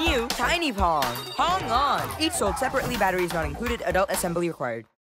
New Tiny Pong. Pong on. Each sold separately, batteries not included, adult assembly required.